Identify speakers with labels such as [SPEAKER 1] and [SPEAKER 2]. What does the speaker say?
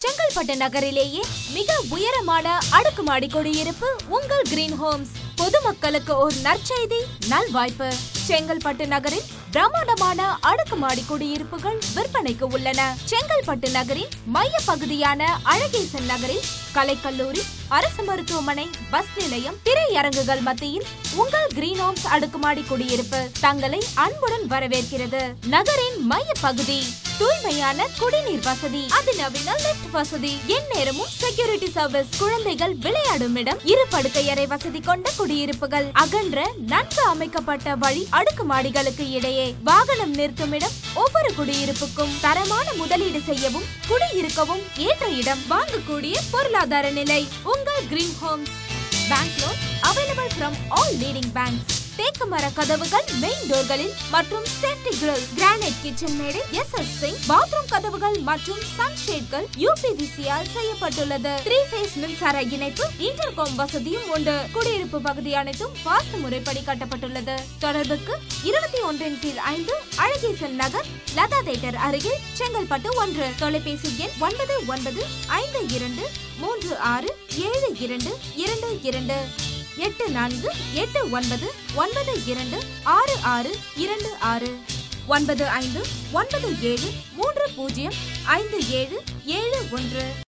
[SPEAKER 1] செங்கல்பட்டு நகரிலேயே மிக உயரமான அடுக்குமாடி குடியிருப்பு உங்கள் கிரீன் ஹோம்ஸ். பொதுமக்களுக்கு ஒரு நற்செய்தி, நல்வாய்ப்பு. செங்கல்பட்டு நகரில் பிரம்மாண்டமான அடுக்குமாடி குடியிருப்புகள் விற்பனைக்கு உள்ளன. செங்கல்பட்டு நகரின் மைய பகுதியான அழகேசன் நகரில் கலைக்கல்லூரி, அரசு மருத்துவமனை, பஸ் நிலையம், திரையரங்குகள் மத்தியில் உங்கள் கிரீன் ஹோம்ஸ் அடுக்குமாடி குடியிருப்பு தங்களை அன்புடன் வரவேற்கிறது. நகரின் மைய பகுதி, தூய்மையான குடிநீர் வசதி, அதிநவீன லிப்ட் வசதி, எந்நேரமும் செக்யூரிட்டி சர்வீஸ், குழந்தைகள் விளையாடும் இடம், இரு படுக்கையறை வசதி கொண்ட குடியிருப்புகள், அகன்ற நன்கு அமைக்கப்பட்ட வழி, அடுக்குமாடிகளுக்கு இடையே வாகனம் நிறுத்தும் இடம், ஒவ்வொரு குடியிருப்புக்கும் தரமான முதலீடு செய்யவும் குடியிருக்கவும் ஏற்ற இடம், வாங்கக்கூடிய பொருளாதார நிலை. உங்கள் green homes. Bank loan available from all leading banks. தேக்கு மர கதவுகள் மெயின் டோர்களில் மற்றும் சேஃப்டி கிரில், கிரானைட் கிச்சன் மேடை, SS சிங்க், பாத்ரூம் கதவுகள் மற்றும் சன்ஷேட்கள் UPVC ஆல் செய்யப்பட்டுள்ளது. 3 phase மின்சார இணைப்பு, இன்டர்காம் வசதியும் உண்டு. குடியிருப்பு பகுதி அனைத்தும் வாஸ்து முறைப்படி கட்டப்பட்டுள்ளது. தொடர்புக்கு 21/5 அழகேசன் நகர், லதா தியேட்டர் அருகில், செங்கல்பட்டு 1. தொலைபேசி எண் 9952367222 8489926626 9597305771.